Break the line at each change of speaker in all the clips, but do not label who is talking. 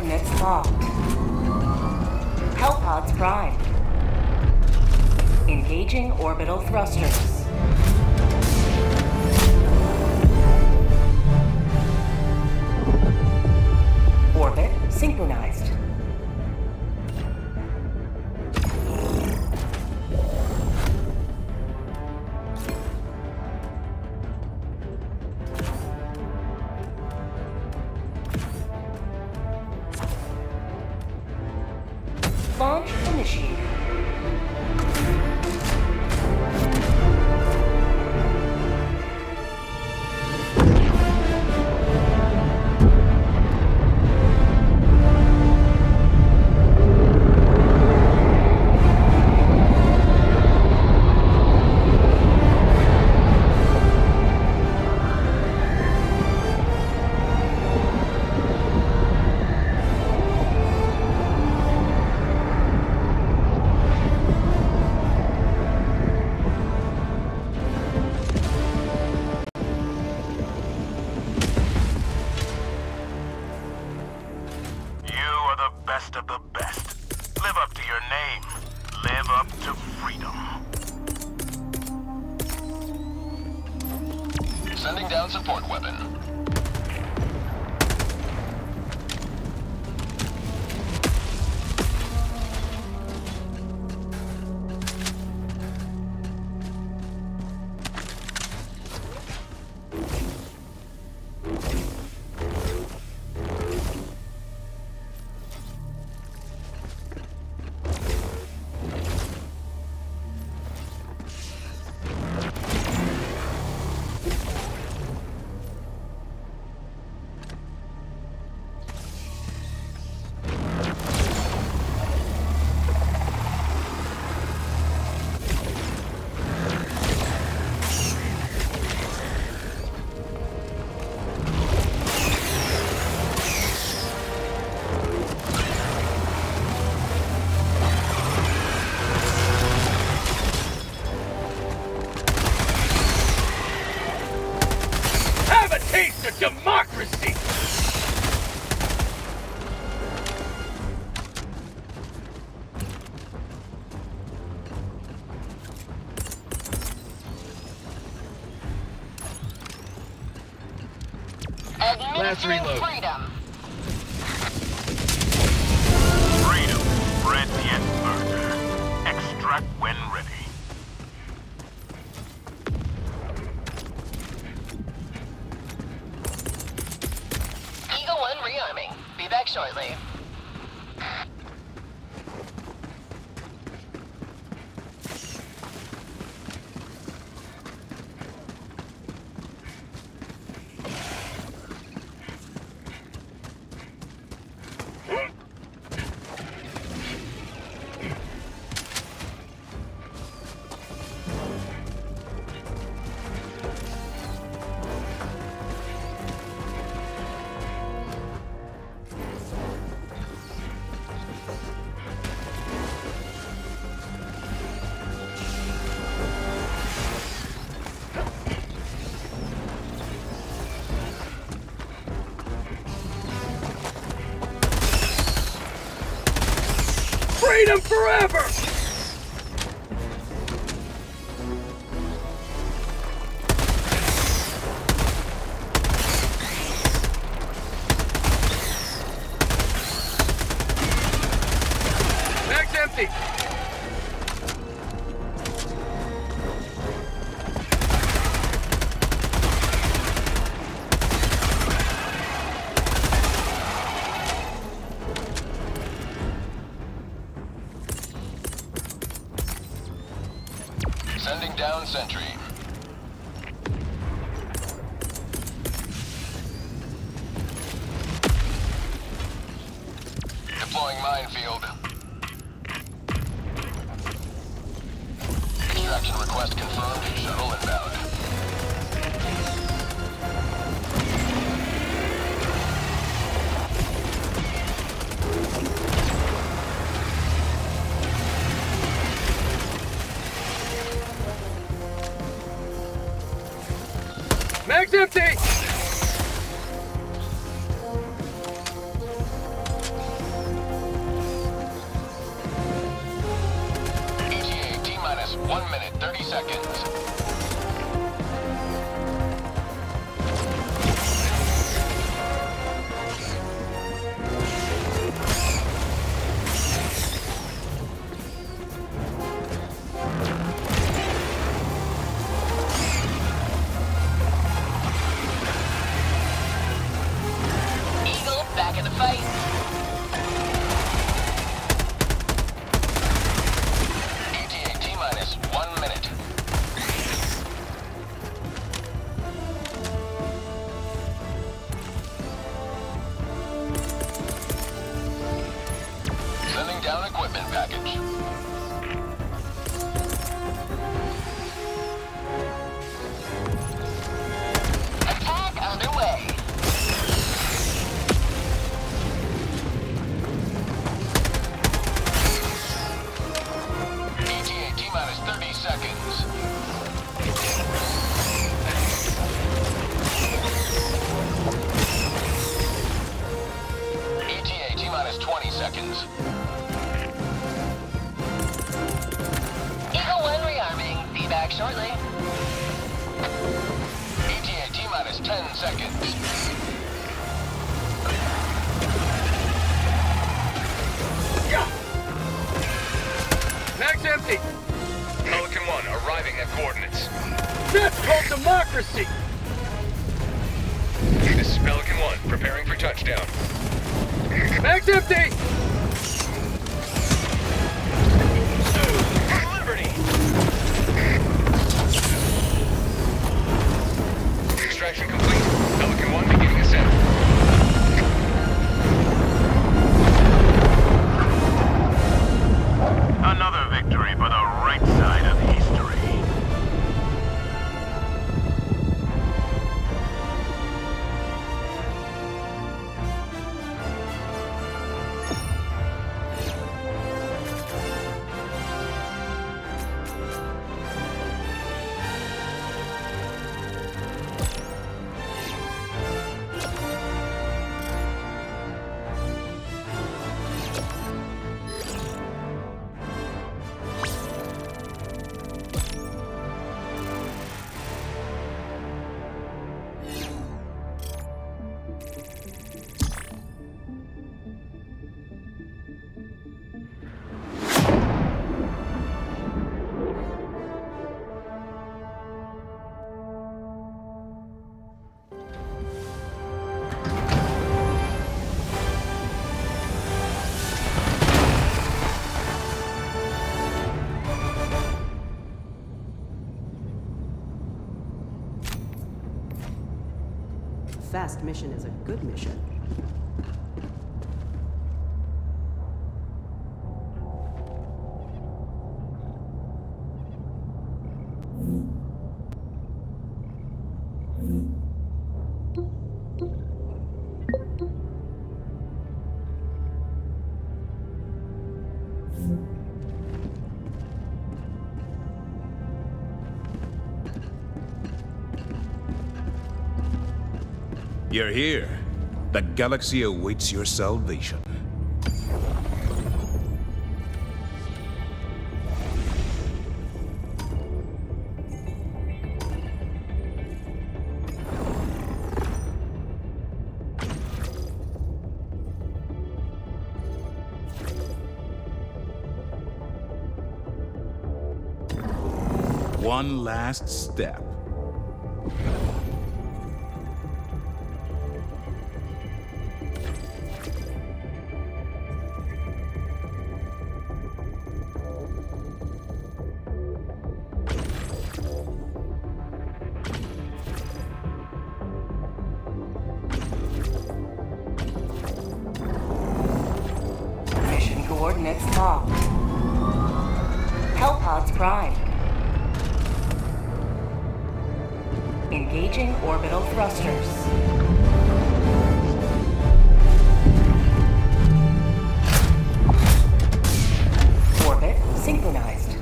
Coordinates locked. Hellpods primed. Engaging orbital thrusters. Orbit synchronized. Launch initiated.
Best of the best. Live up to your name. Live up to freedom.
Sending down support weapon.
Taste of democracy!
Last reload. Freedom.
Freedom, bread and burger. Extract when ready.
Rearming. Be back shortly.
Freedom forever! Mag's empty!
Sending down sentry. Deploying minefield. Extraction request confirmed. Shuttle inbound.
Mag's empty!
last 10 seconds.
Mag's empty!
Pelican 1 arriving at coordinates.
That's called democracy!
This is Pelican 1, preparing for touchdown.
Mag's empty!
Liberty! Extraction complete. Pelican 1 beginning ascent.
Another victory for the right side of history.
Fast mission is a good mission.
You're here. The galaxy awaits your salvation. One last step.
Mission coordinates locked. Hellpods primed. Engaging orbital thrusters. Orbit synchronized.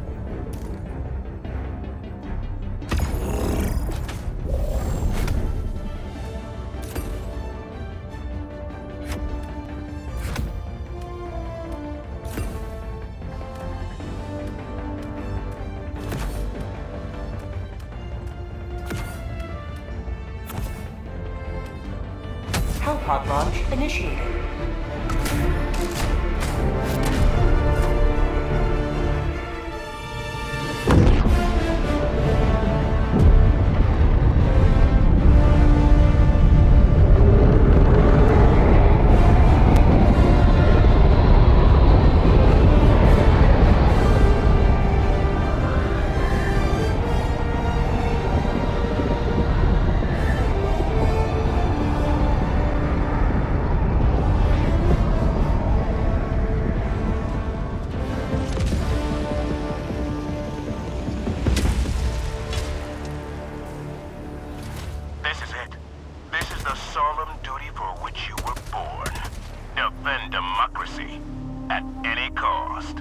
Hellpod launch initiated.
This is it. This is the solemn duty for which you were born. Defend democracy at any cost.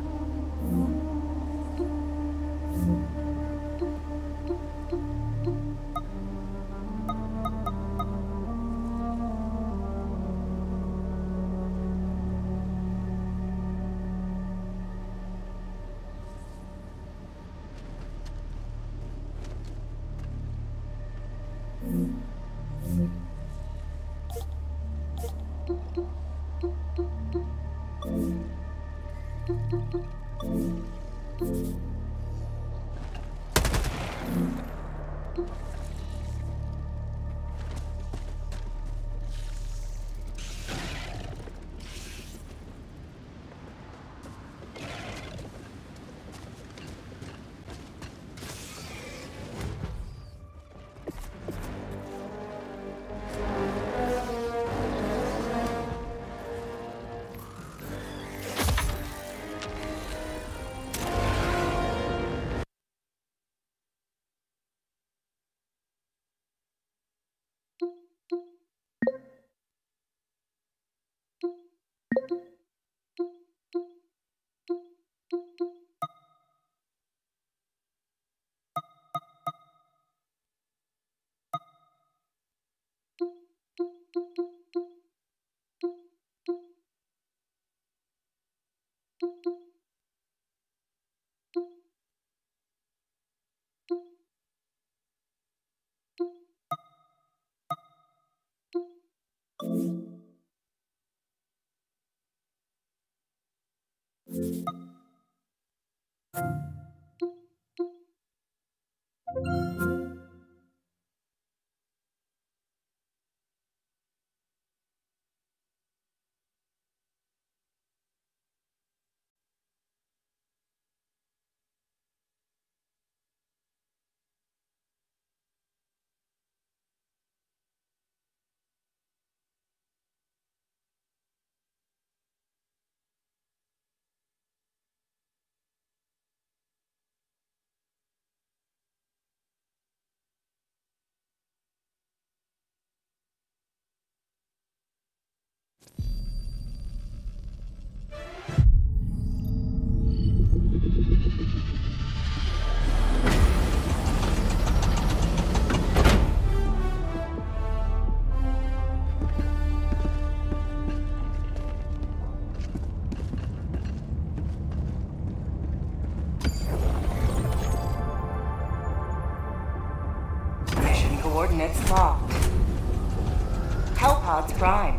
Coordinates locked. Hellpods primed.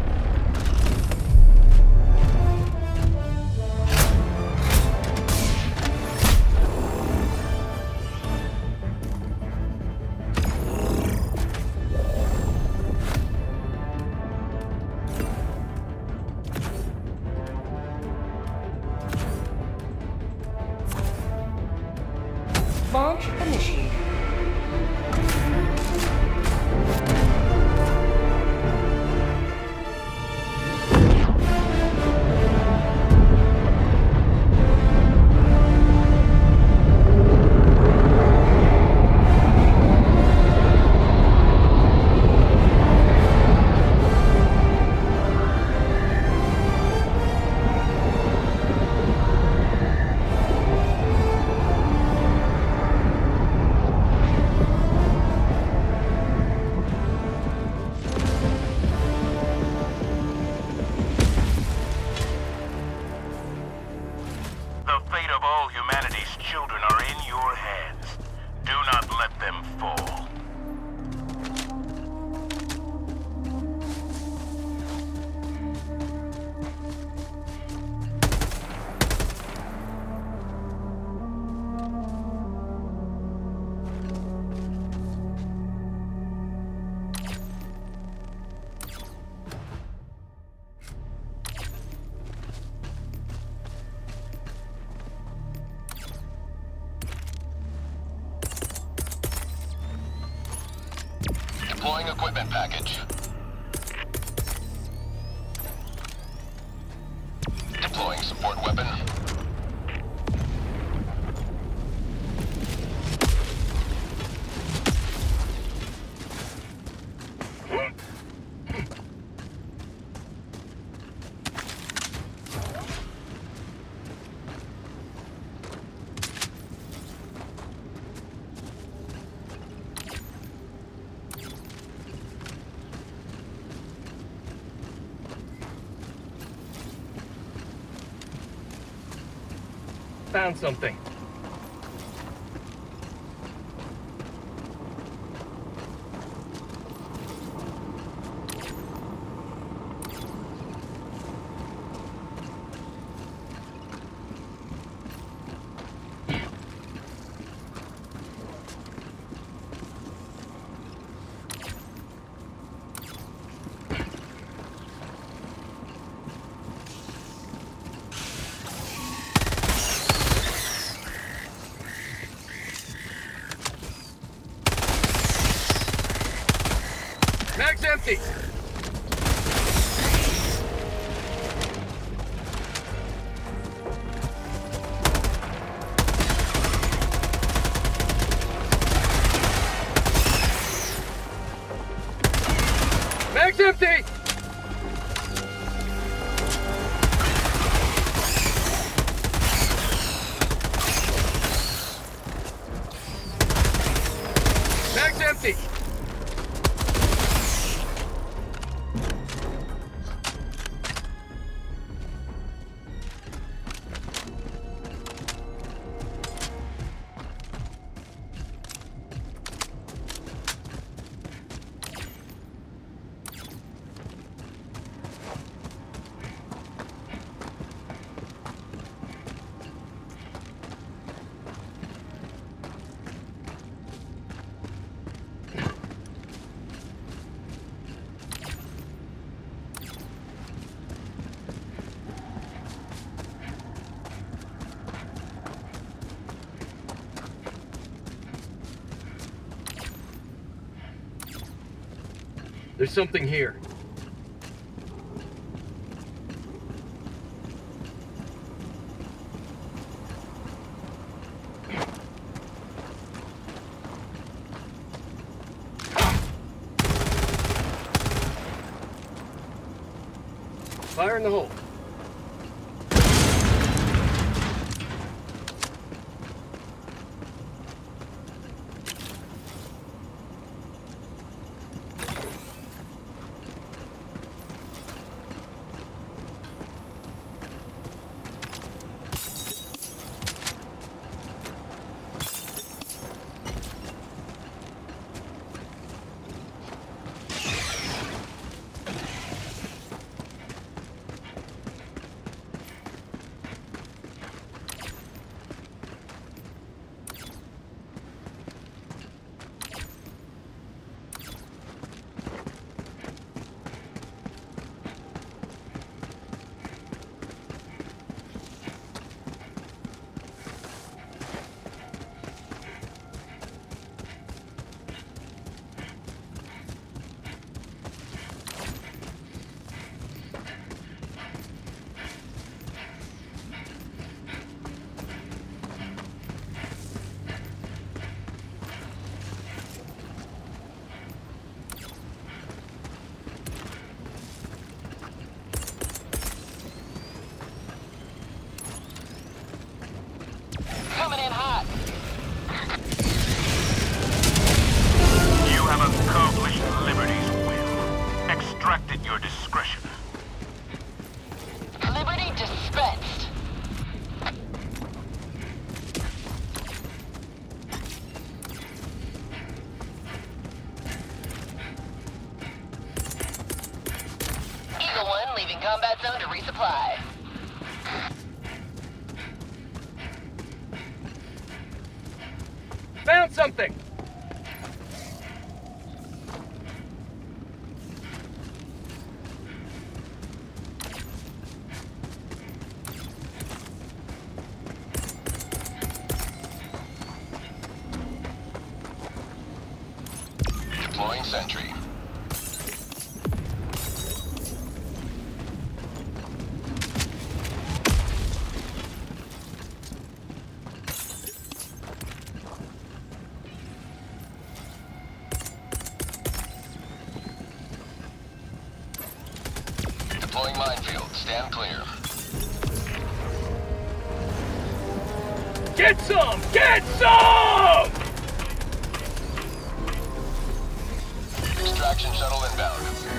Launch initiated.
The fate of all humanity's children are in your hands. Do not let them fall.
Deploying equipment package. Deploying support weapon.
Found something. Mag's empty. Mag's empty. Mag's empty. There's something here. Fire in the hole.
combat zone to resupply.
Found something!
Deploying sentry. Deploying minefield. Stand clear.
Get some! Get some!
Extraction shuttle inbound.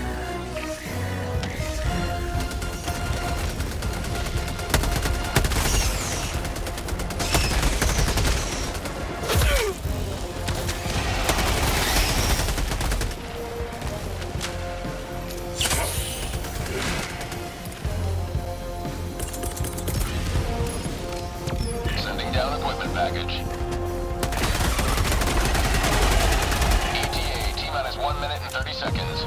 Sending down equipment package. ETA, T-minus 1 minute and 30 seconds.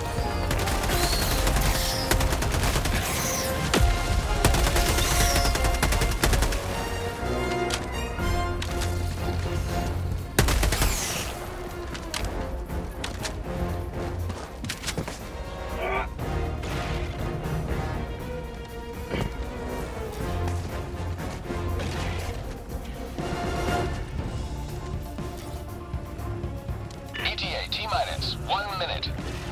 ETA, T-minus 1 minute.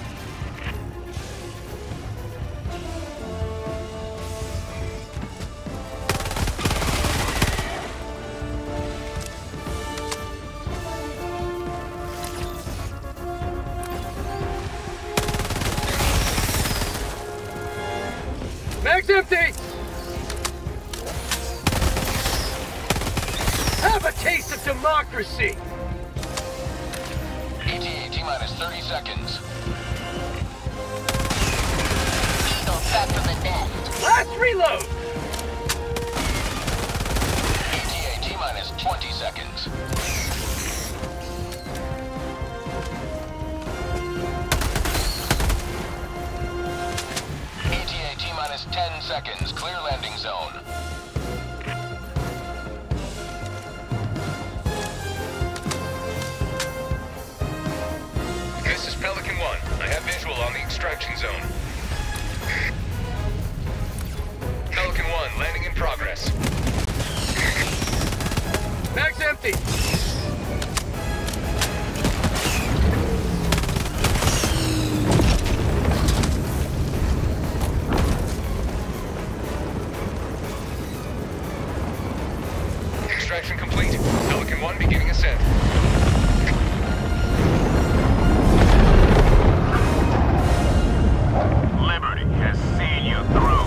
Mag's empty! Have a taste of democracy!
ETA, T-minus 30 seconds.
Eagles back from the nest.
Last reload!
ETA, T-minus 20 seconds. ETA, T-minus 10 seconds. Clear landing zone.
This is Pelican 1. I have visual on the extraction zone. Pelican 1, landing in progress.
Mag's empty!
Extraction complete. Pelican 1 beginning ascent. Liberty has seen you through.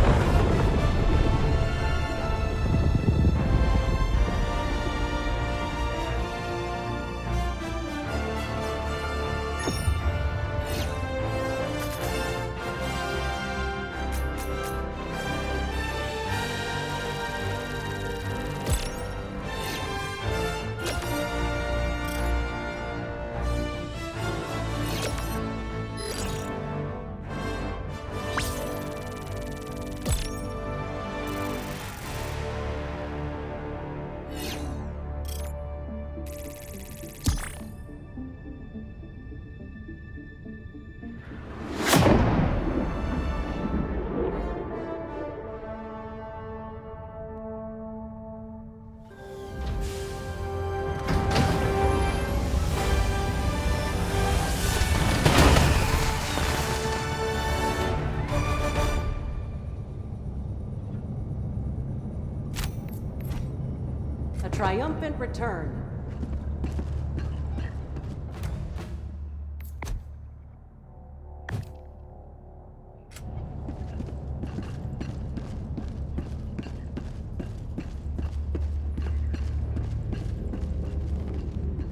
A triumphant return.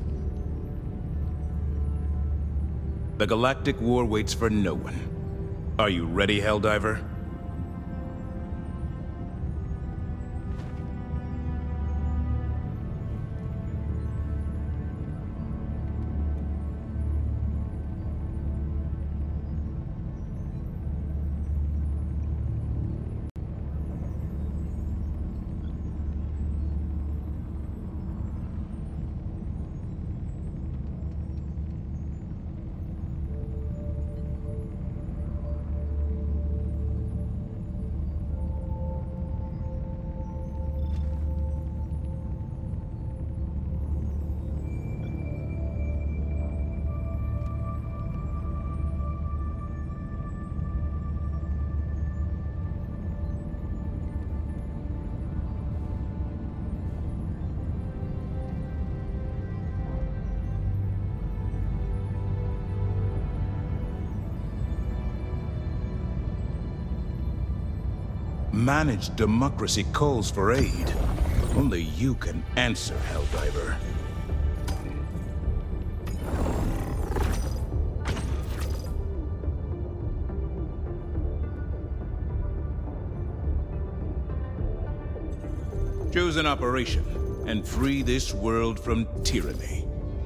The galactic war waits for no one. Are you ready, Helldiver? Managed democracy calls for aid. Only you can answer, Helldiver. Choose an operation and free this world from tyranny.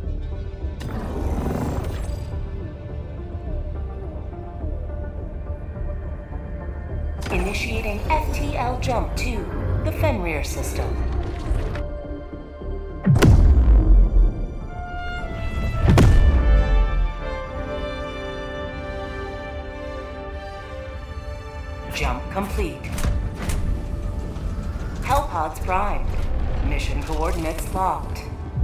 Initiating FTL jump to the Fenrir system. Jump complete. Hellpods primed. Mission coordinates locked.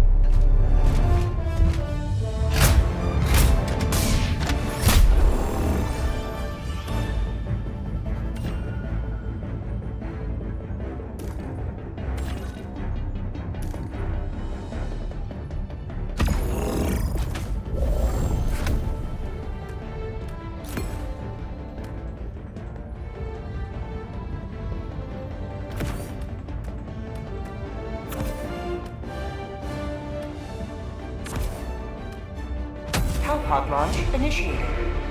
Hellpod launch initiated.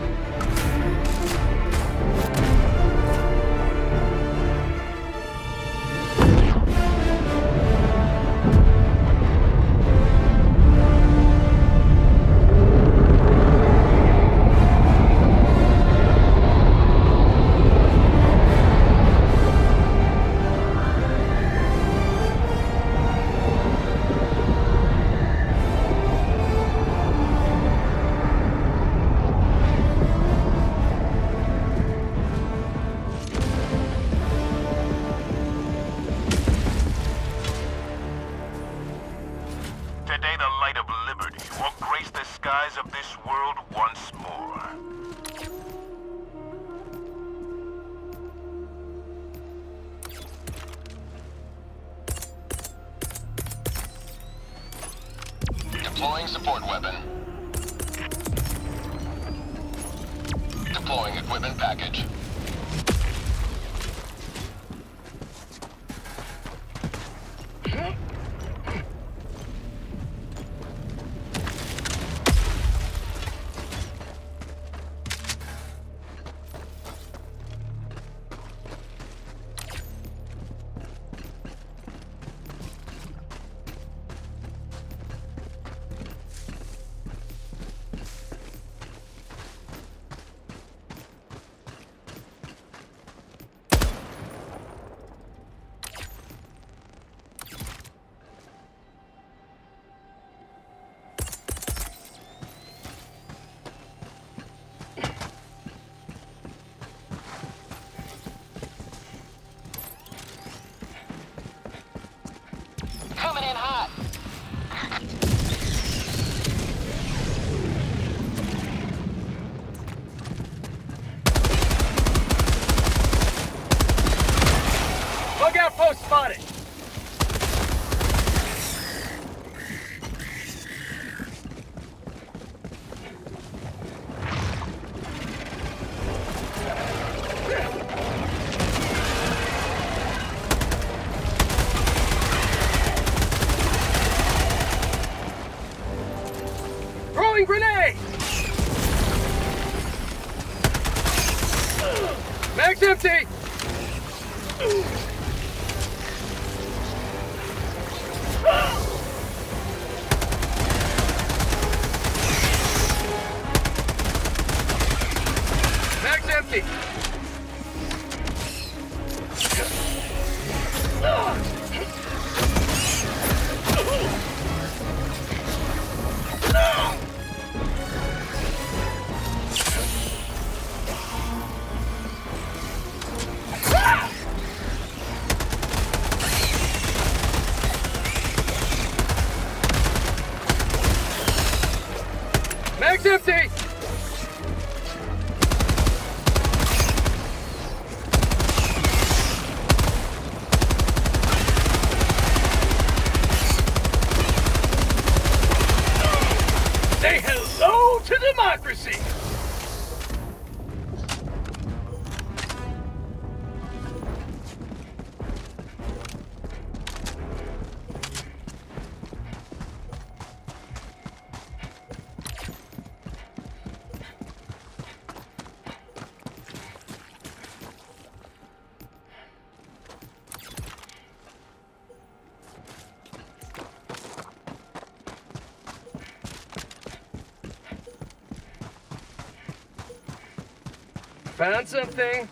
Today the light of liberty will grace the skies of this world once more.
Deploying support weapon. Deploying equipment package.
Coming in hot.
Bug outpost spotted. Throwing grenade! Mag's empty! Mag's empty! Mag's empty! Say hello to democracy! Found something.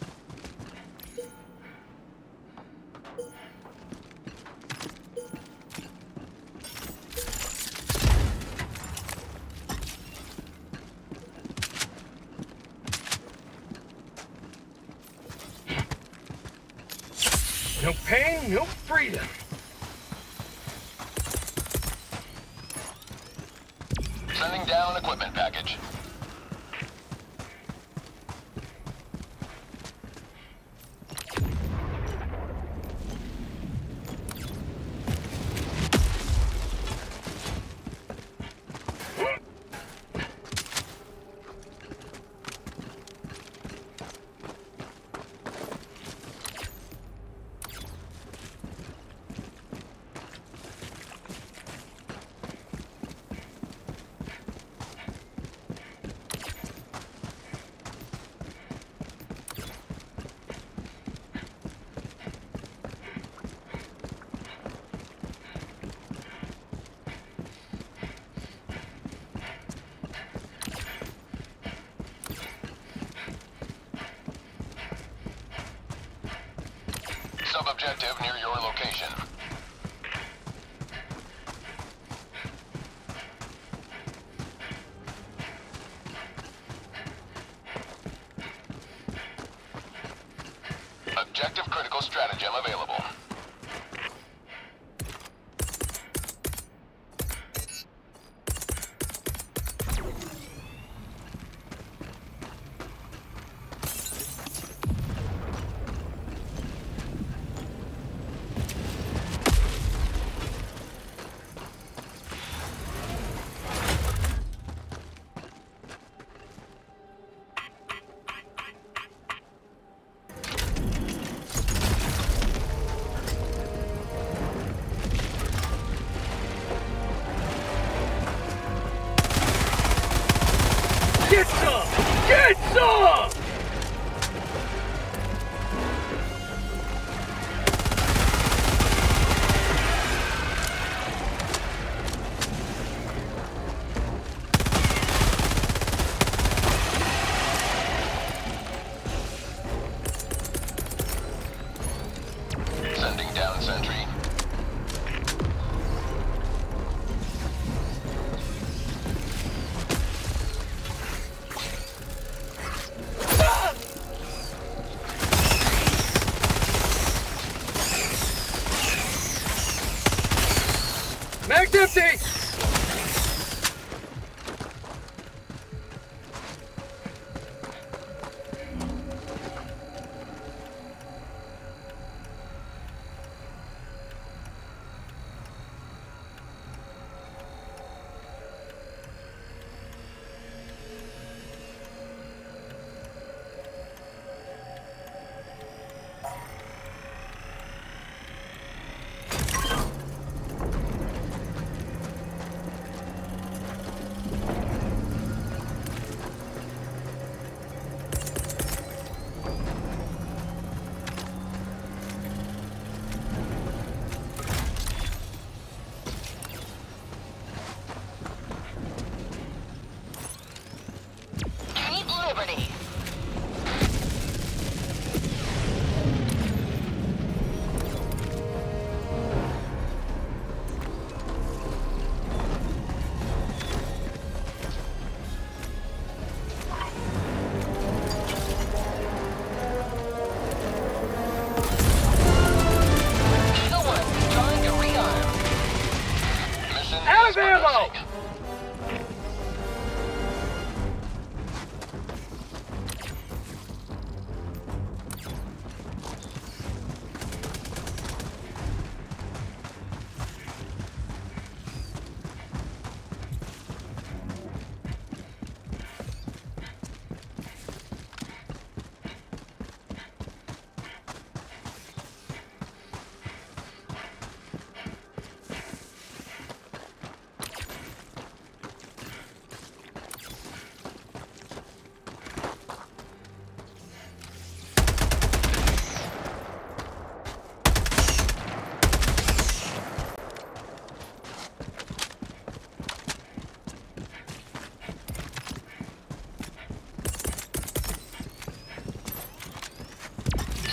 No pain, no freedom.
Sending down equipment package. Sub-objective near your location. Objective critical stratagem available.
Get some! Get some!
Sending down sentry.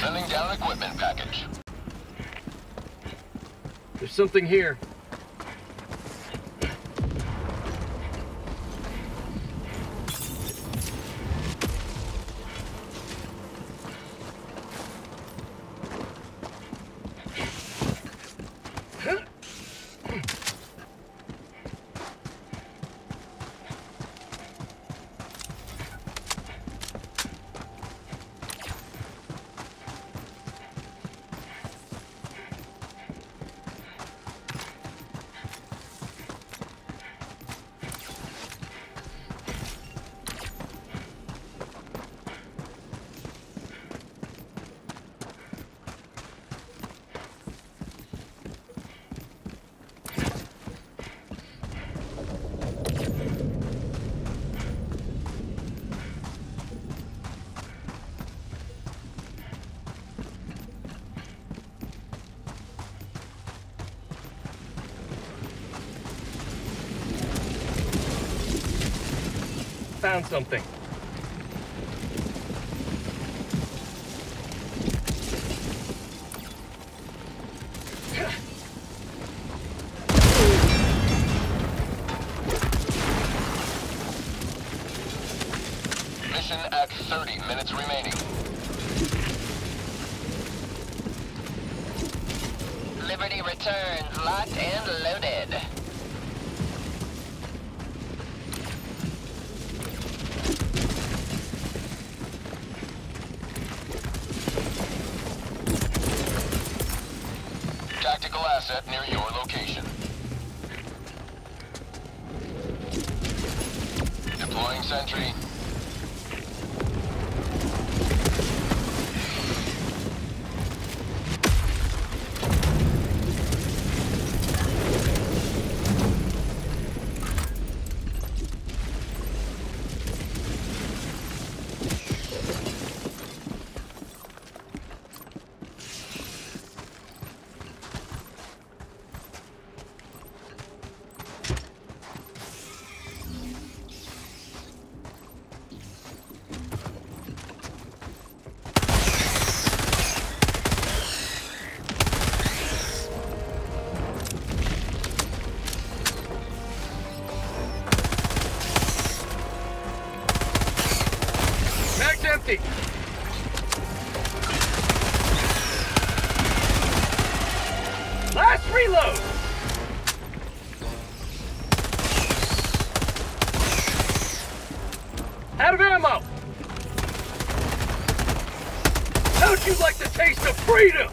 Sending down equipment package.
There's something here. Found something.
Mission at 30 minutes remaining.
Liberty returns, locked and loaded.
Tactical asset near your location. Deploying sentry.
Mag's empty. Last reload. Out of ammo. How'd you like the taste of freedom?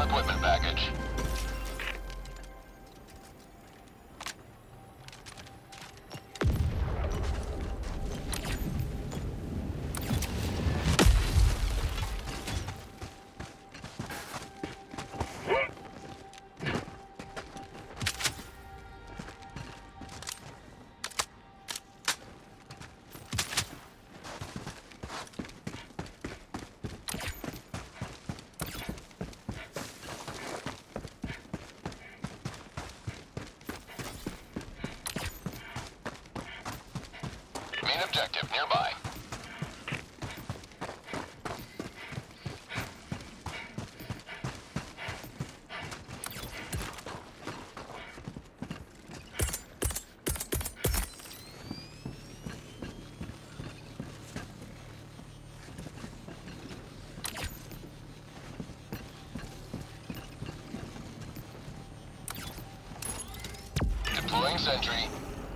equipment package. Main objective nearby. Deploying sentry.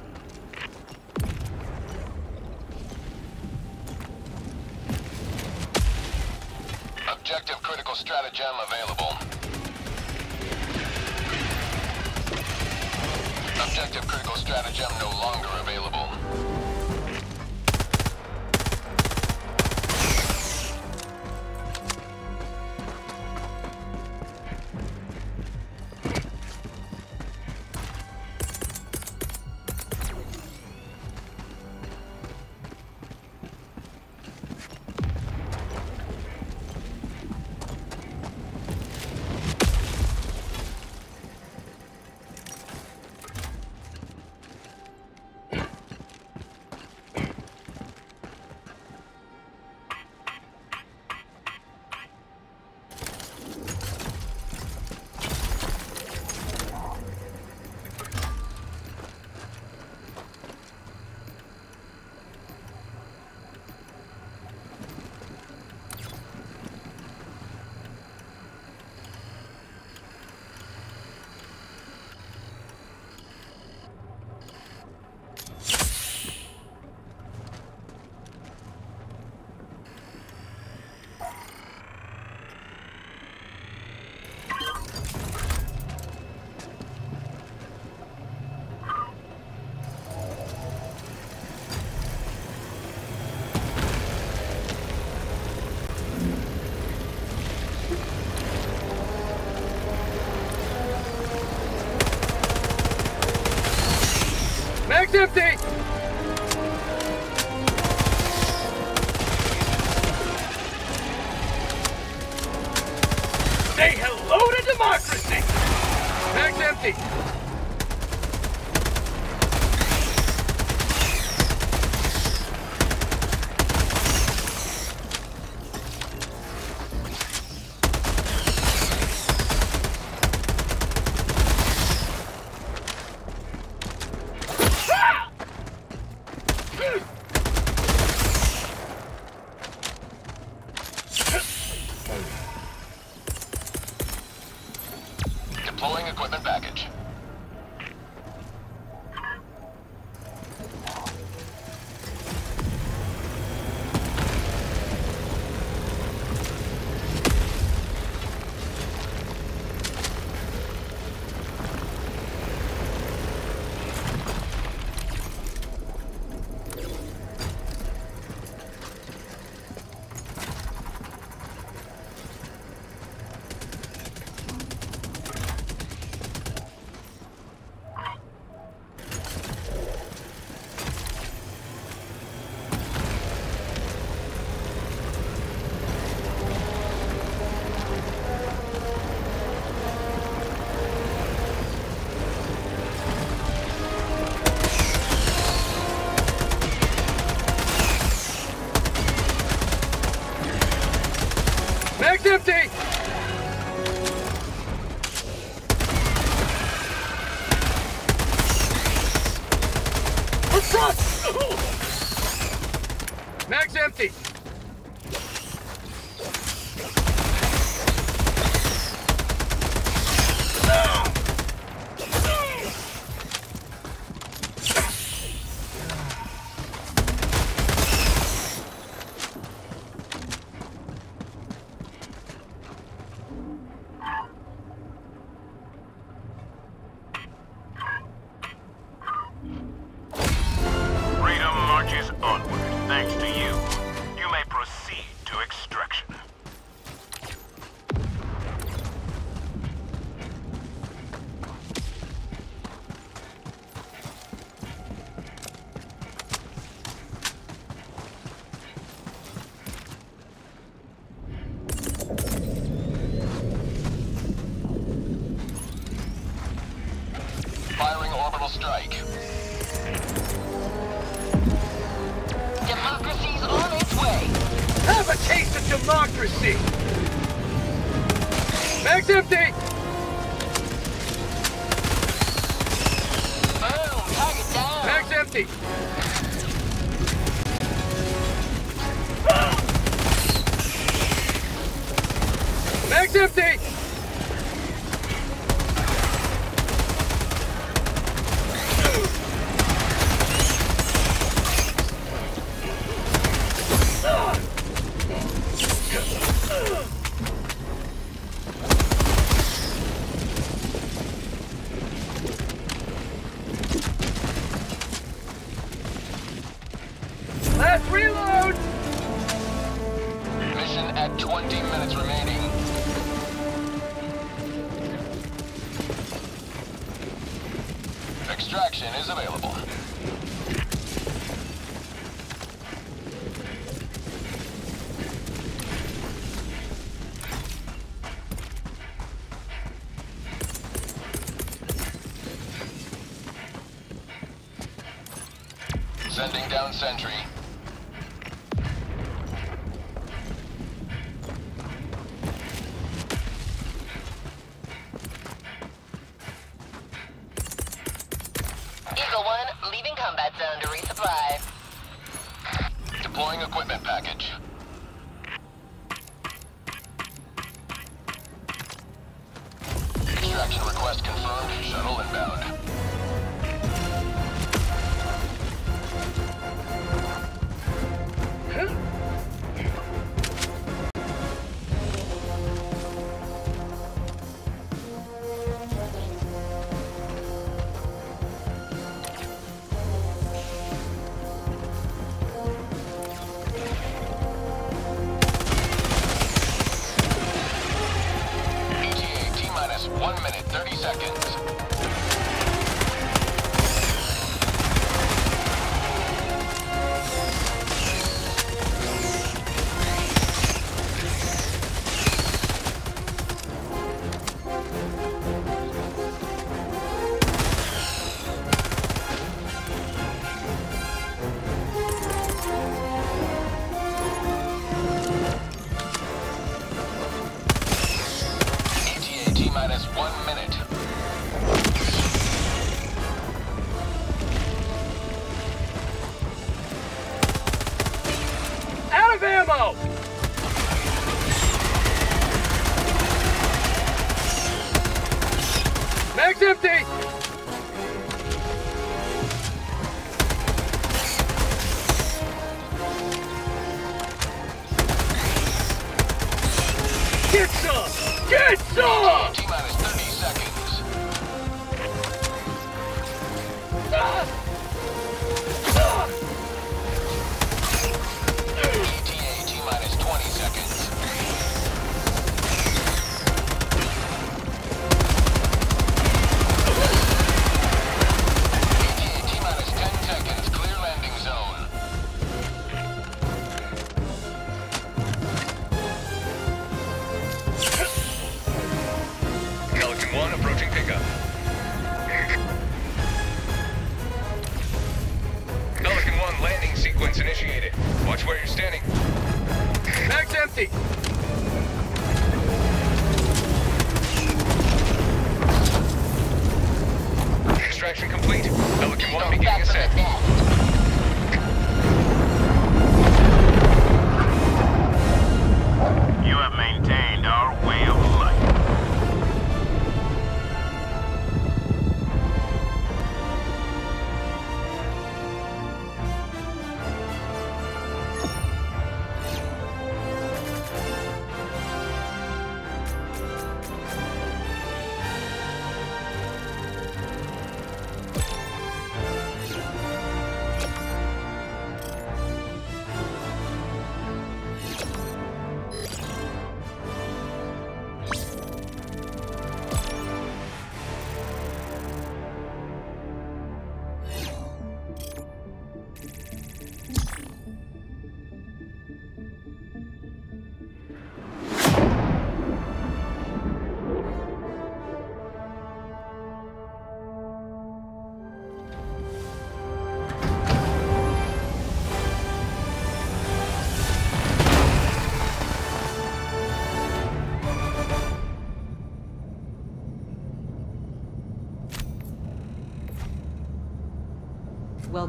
Objective critical stratagem available. Objective critical stratagem no longer available.
Mag's empty! Say hello to democracy! Mag's empty!
Deploying equipment package.
Mag's empty! We're front! Mag's empty!
strike. Democracy's on its way.
Have a taste of democracy! Mag's empty!
Boom! Target down!
Mag's empty! Mag's empty! Last reload!
Mission at 20 minutes remaining. Extraction is available. Sending down sentry. Eagle 1, leaving combat zone to resupply. Deploying equipment package. Extraction request confirmed. Shuttle inbound. ETA T-minus 1 minute, 30 seconds. ETA T-minus 1 minute.
Out of ammo! Mag's empty! Get some! Get some!
T-minus 30 seconds. ETA T-minus 20 seconds. ETA T-minus 10 seconds. Clear landing zone.
Pelican 1 approaching pickup. Pelican 1 landing sequence initiated. Watch where you're standing.
Mag's empty!
Extraction complete. Pelican 1
Go
beginning
back to the
ascent.
nest.
You have maintained our way of life.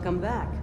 Welcome back.